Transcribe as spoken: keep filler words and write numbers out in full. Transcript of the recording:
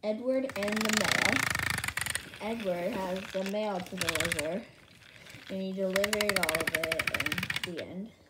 Edward and the mail. Edward has the mail to deliver, and he delivered all of it, and the end.